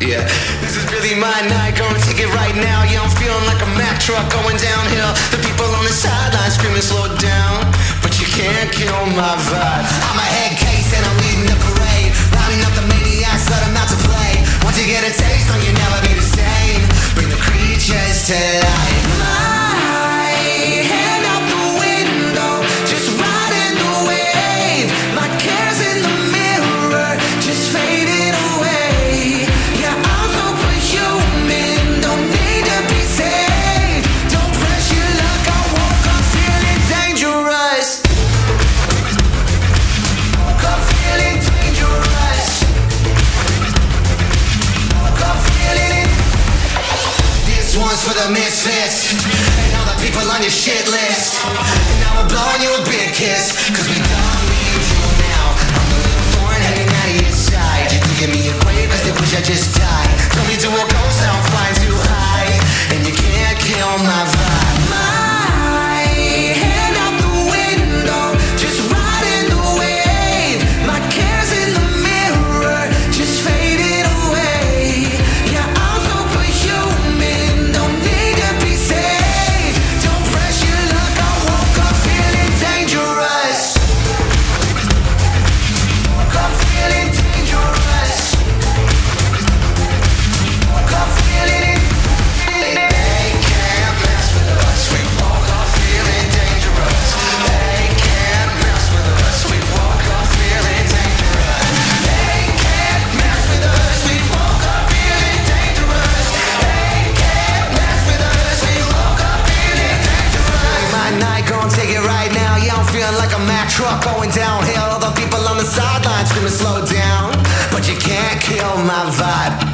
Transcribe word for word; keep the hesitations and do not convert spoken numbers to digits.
Yeah, this is really my night, gonna take it right now. Yeah, I'm feeling like a Mack truck going downhill. The people on the sideline screaming slow down, but you can't kill my vibe. I'm a head case and I'm leading the parade, rounding up the maniacs, let them out to play. Once you get a taste, no, you'll never be the same. Bring the creatures to life. My hand out the window, just riding the wave. My cares in the mirror, just fading away. Yeah, I'm superhuman, don't need to be saved. Don't press your luck, I woke up feeling dangerous. Woke up feeling dangerous. Woke up feeling. This one's for the misfits and all the people on your shit list. And now we're blowing you a big kiss, cause we don't need you now. I'm the little thorn hanging out of your side. You can give me a grave cause they wish I just died. Don't need to walk ghost, I don't fly too high. And you can't kill my vibe. My hand out the window, just riding the wave. My cares in the mirror, just fading away. Yeah, I'm superhuman, don't need to be saved. Don't press your luck, I woke up feeling dangerous. Woke up feeling dangerous. Woke up feeling. They can't mess with us, we woke up feeling dangerous. They can't mess with us, we woke up feeling dangerous. They can't mess with us, we woke up feeling dangerous. They can't mess with us, we woke up feeling dangerous. My night, gon' take it right now. Yeah, I'm feeling like a Mack truck going downhill. All the people on the sidelines screaming slow down, but you can't kill my vibe.